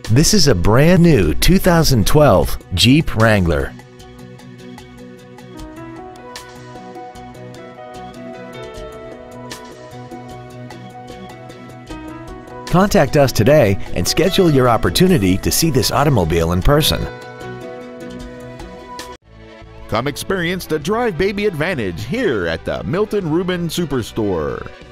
This is a brand new 2012 Jeep Wrangler. Contact us today and schedule your opportunity to see this automobile in person. Come experience the Drive Baby advantage here at the Milton Ruben Superstore.